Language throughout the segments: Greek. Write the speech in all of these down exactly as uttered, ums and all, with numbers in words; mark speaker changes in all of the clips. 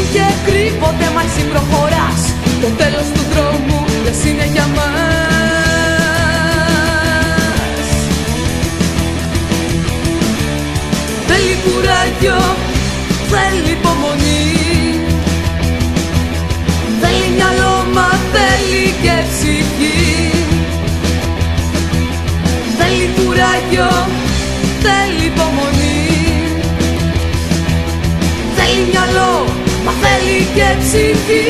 Speaker 1: και κρύβονται, μα εσύ προχωράς. Το τέλος του δρόμου δεν είναι για μας. Θέλει κουράγιο, θέλει υπομονή, θέλει μυαλό, μα θέλει και ψυχή. Θέλει κουράγιο, θέλει υπομονή, θέλει μυαλό, μα θέλει και ψυχή.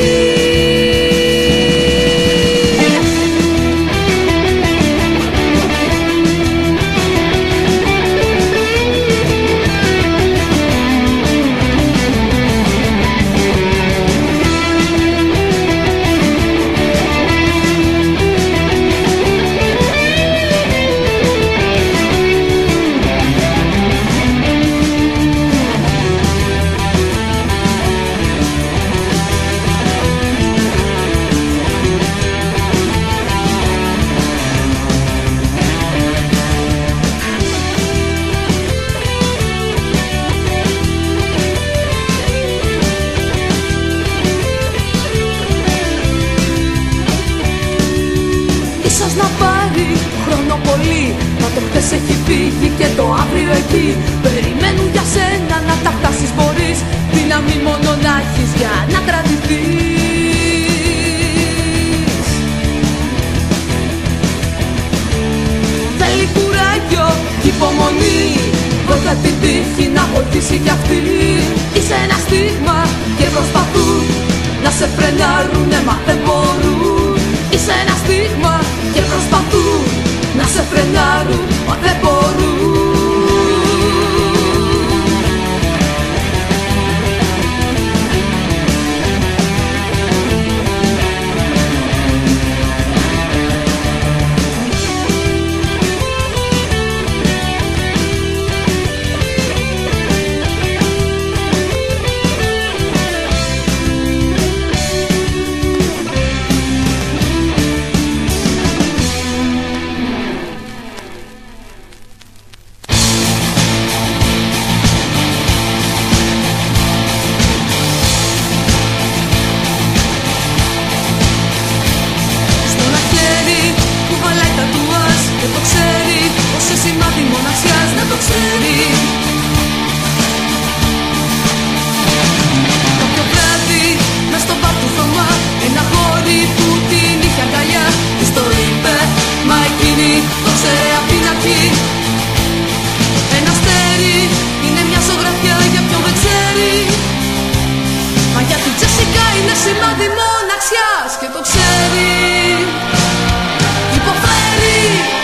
Speaker 1: Ίσως να πάρει χρόνο πολύ, μα το χτες έχει φύγει και το αύριο εκεί. Περιμένουν για σένα να τα φτάσεις, μπορείς δύναμη μόνο να έχεις για να κρατηθείς. Θέλει κουράγιο, υπομονή, πρώτα την τύχη να βοηθήσει κι αυτή. Είσαι ένα στίγμα και προσπαθούν να σε φρενάρουνε, μα δεν μπορούν. Είσαι ένα στίγμα και προσπαθούν να σε φρενάρουν, μα δεν μπορούν. Κάποιο βράδυ μες στο μπαρ του Θωμά, ένα χώρι που την είχε αγκαλιά, της το είπε, μα εκείνη το ξέρε απ' την αρχή. Ένα αστέρι είναι μια ζωγραφιά για ποιον δεν ξέρει, μα για την Τζέσικα είναι σημάδι μοναξιάς και το ξέρει. Υποφέρει,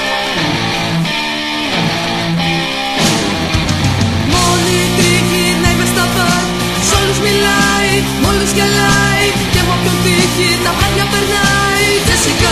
Speaker 1: μιλάει, μόλις γελάει και με όποιον τύχει τα βράδια περνάει. Τζέσικα,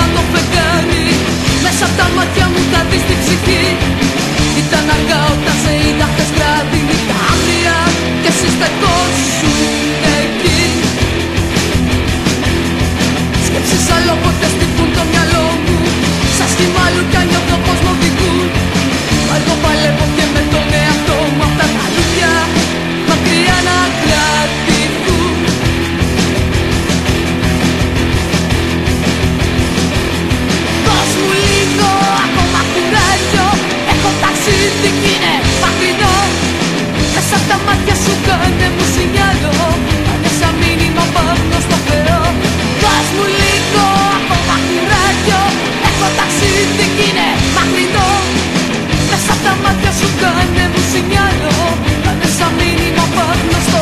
Speaker 1: το φεγγάρι. Μέσα απ' τα μάτια μου θα δεις την ψυχή. Ήταν αργά όταν σε είδα χθες βράδυ. Νύχτα άγρια και εσύ στεκόσουν εκεί. Σκέψεις άλλο ποτέ στυπούν το μυαλό μου. Σαν σχήμα λουκιά νιώθω πως μ' οδηγούν. Μα εγώ παλεύω και με τον εαυτό μου. Αυτά τα λουκιά μακριά να κρατηθούν. Δώσ' μου λίγο ακόμα κουράγιο. Έχω ταξίδι κι είναι μακρινό. Μέσα απ' τα μάτια σου κάνε μου σινιάλο. Κάνε σαν μήνυμα πάνω στο Θεό. Δώσ' μου λίγο ακόμα κουράγιο. Έχω ταξίδι κι είναι μακρινό. Μέσα απ' τα μάτια σου κάνε μου σινιάλο. Κάνε σαν μήνυμα πάνω στο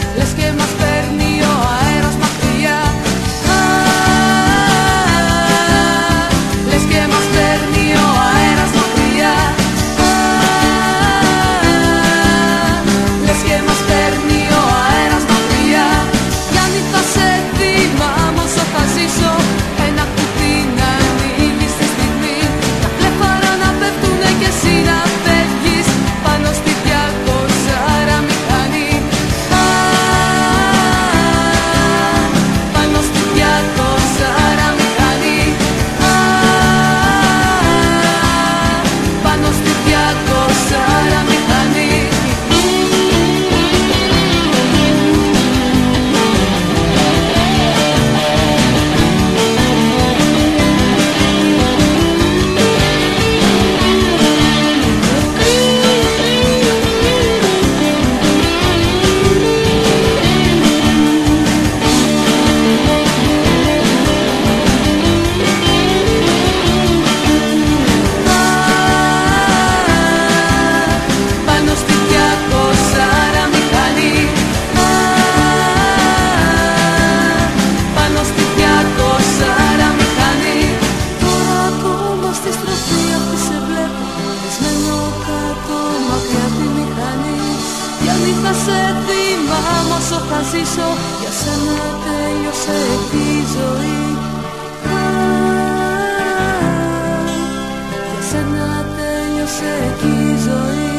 Speaker 2: Παίρνει ο αέρας μακριά.
Speaker 1: θα σε θυμάμαι όσο θα ζήσω. Για σένα τέλειωσε τη ζωή. Για σένα τέλειωσε τη ζωή.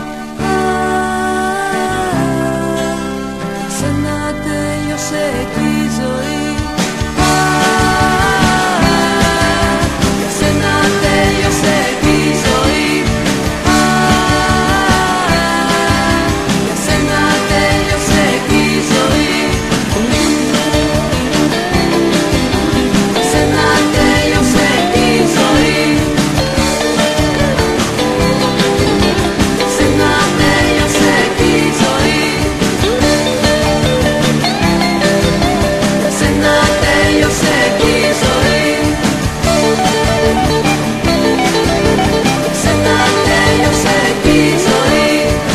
Speaker 1: Για σένα τέλειωσε τη ζωή. Για σένα τέλειωσε τη ζωή. Για σένα τέλειωσε τη ζωή. Για σένα τέλειωσε τη ζωή. Για σένα τέλειωσε τη ζωή. Για σένα τέλειωσε τη ζωή. Για σένα τέλειωσε τη ζωή.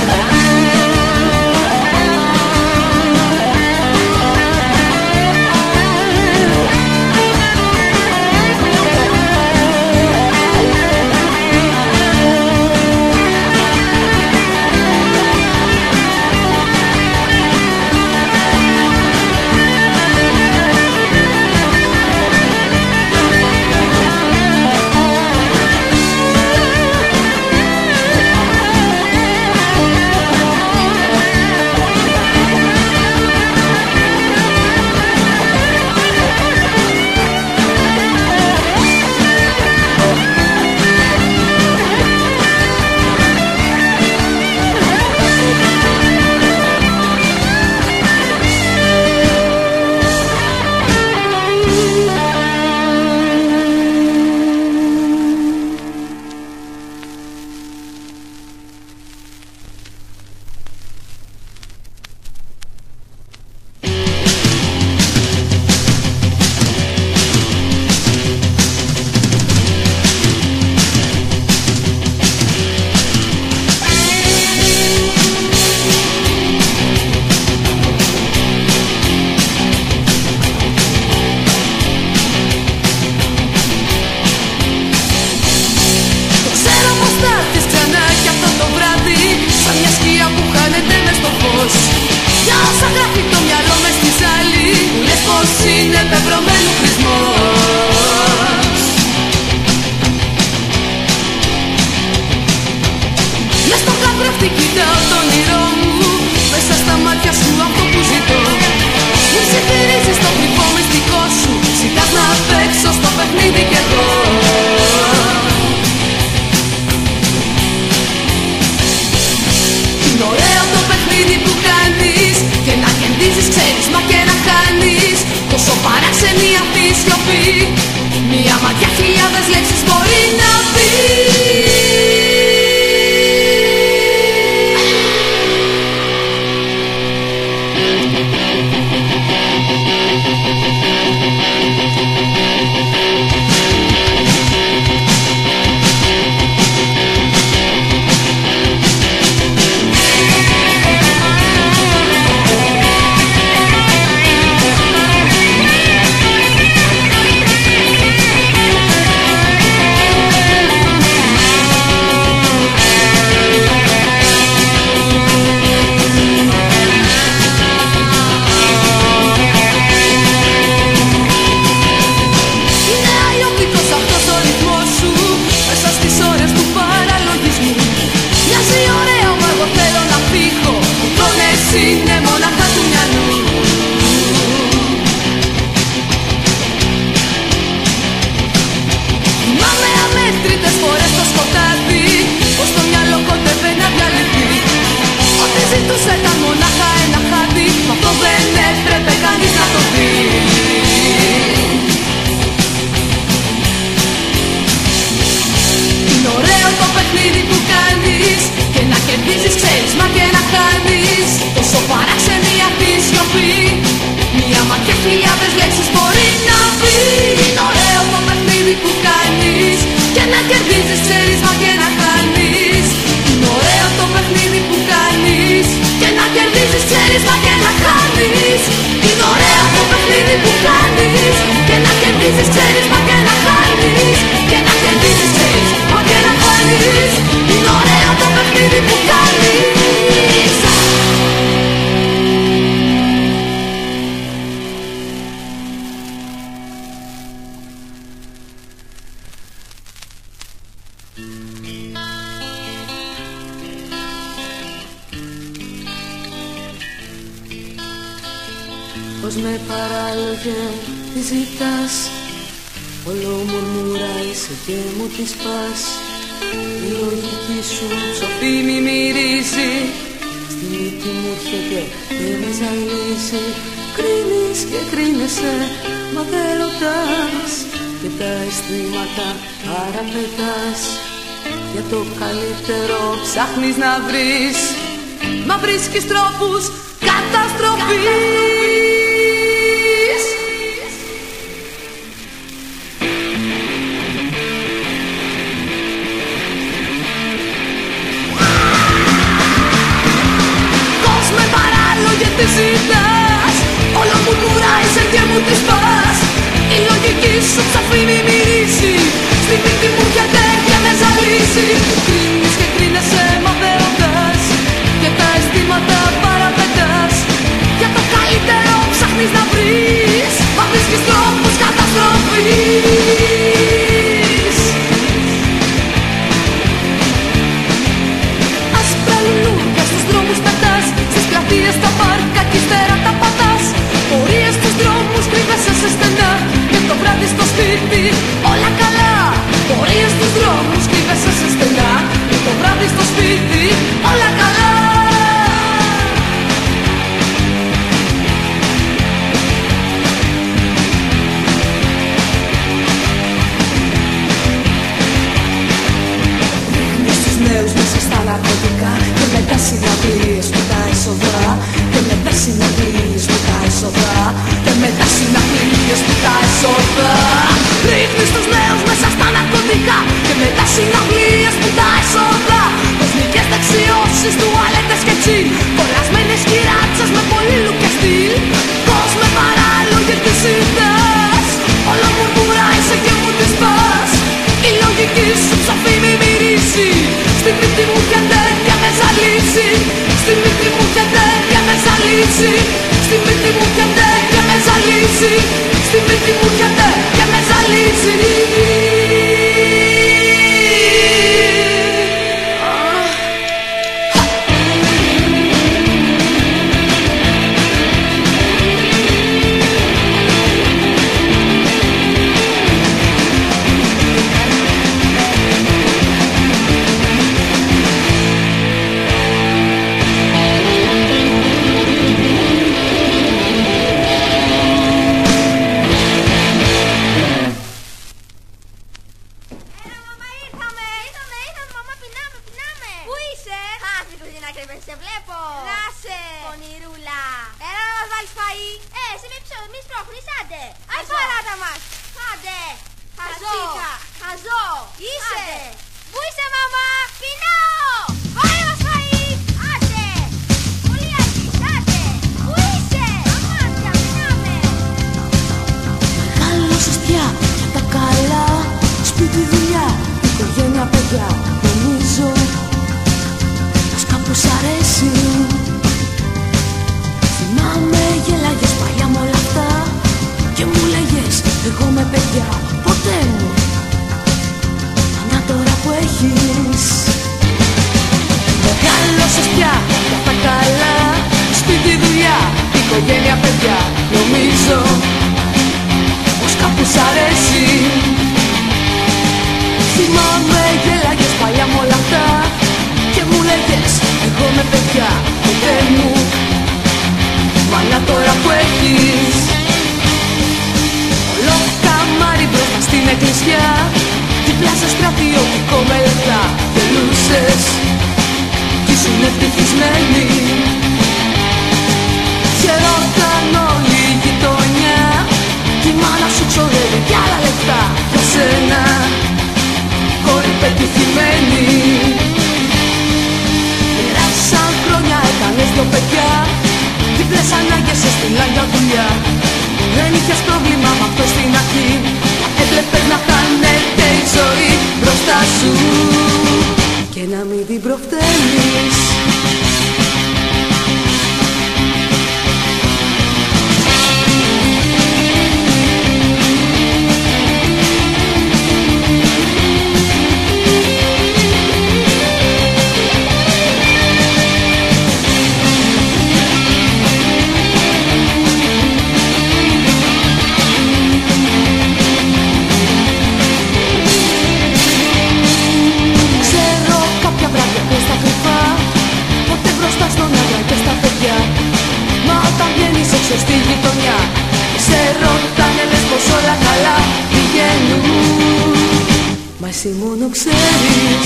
Speaker 1: Μια ματιά χιλιάδες λέξεις μπορεί να πει. Είναι ωραίο το παιχνίδι που κάνεις. πως με παράλογε τη ζητάς. Όλο μουρμούρα είσαι και μου τη σπάς. Η λογική σου ψοφή μη μυρίζει. Στη μύτη μου έρχεται και με ζαλίζει. Κρίνεις και κρίνεσαι μα δεν ρωτάς. Και τα αισθήματα παραπετάς. Για το καλύτερο ψάχνεις να βρεις, μα βρίσκεις τρόπους καταστροφής. Πώς με παράλογε τη ζητάς. Όλο μου κουράζεσαι και μου τη σπάς. Η λογική σου ψάχνει μυρίσει. Στη μύτη μου έρχεται και με ζαλίζει. Κρίνεις και κρίνεσαι μα δεν ρωτάς. Και τα αισθήματα παραπετάς. Για το καλύτερο ψάχνεις να βρεις, μα βρίσκεις τρόπους καταστροφής. Άσπρα λουλούδια στους δρόμους πετάς. Στις πλατείες, στα πάρκα κι ύστερα τα πατάς. Πορείες στους δρόμους κρύβεσαι σε στενά. Και το βράδυ στο σπίτι όλα καλά. Πορείες στους δρόμους κρύβεσαι σε στενά. Και το βράδυ στο σπίτι όλα καλά. Ρίχνεις τους νέους μέσα στα ναρκωτικά. Και μετά συναυλίες με τα έσοδα. Και μετά συναυλίες με τα έσοδα. Και μετά συναυλίες με τα έσοδα. Ρίχνεις τους νέους μέσα στα ναρκωτικά. Και μετά συναυλίες με τα έσοδα. Κοσμικές δεξιώσεις, τουαλέτες και τσιλ. Κολλασμένες κυράτσες με πολύ look και στυλ. Πώς με παράλογε τη ζητάς. Όλο μουρμουρά είσαι και μου τη σπάς. Η λογική σου ψοφή μη μυρίσει. Στη μύτη μου έρχεται και με ζαλίζει. Στη μύτη μου έρχεται και με ζαλίζει. Στη μύτη μου έρχεται και με ζαλίζει. Στη μύτη μου έρχεται και με ζαλίζει. πίσω στη γειτονιά. Σε ρωτάνε λες πως όλα καλά πηγαίνουν, μα εσύ μόνο ξέρεις.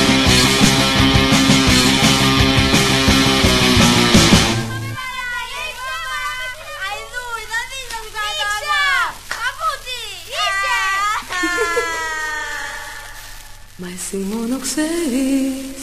Speaker 1: Μα εσύ μόνο ξέρεις.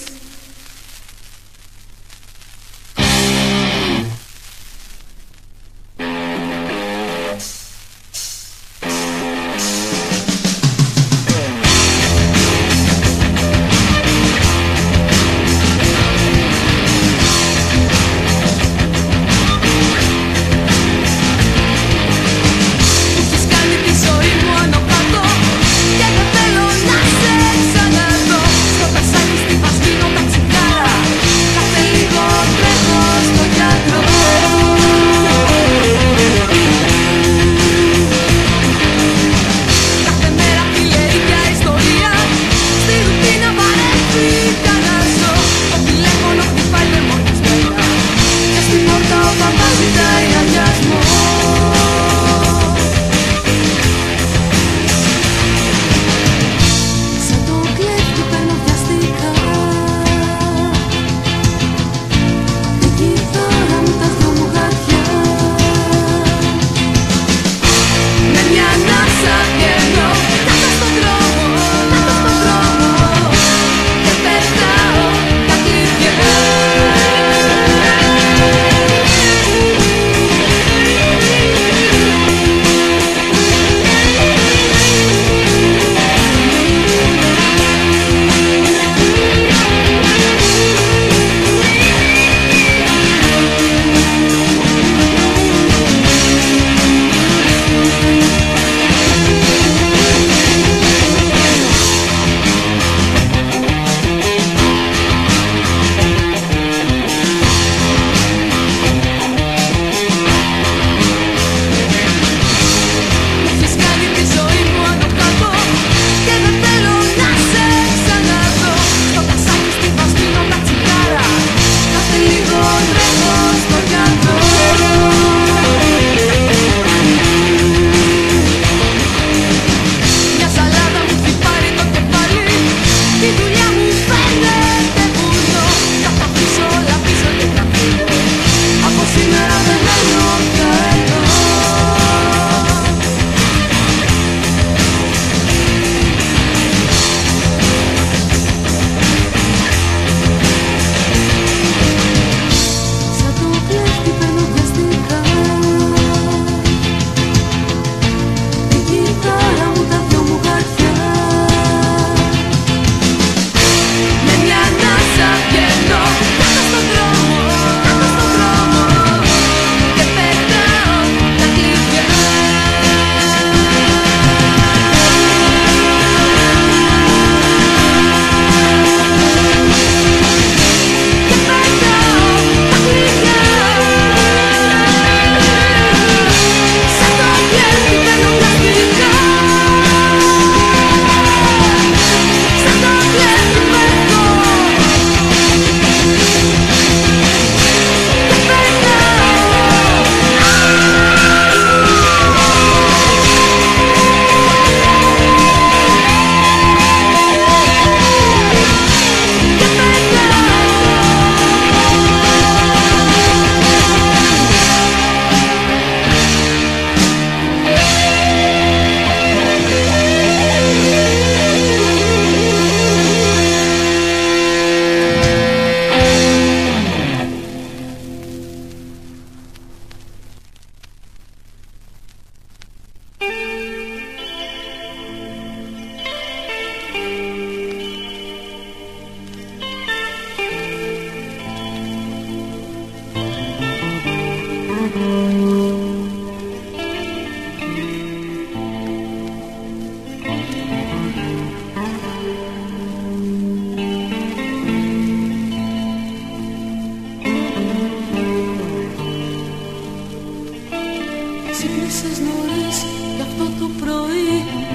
Speaker 2: Ξύπνησες νωρίς κι αυτό το πρωί,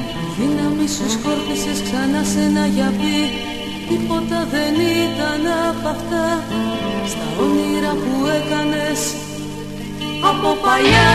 Speaker 2: δύναμη σου σκόρπισες ξανά σε ένα γιαπί. Τίποτα δεν ήταν απ' αυτά στα όνειρα που έκανες. Από από παλιά.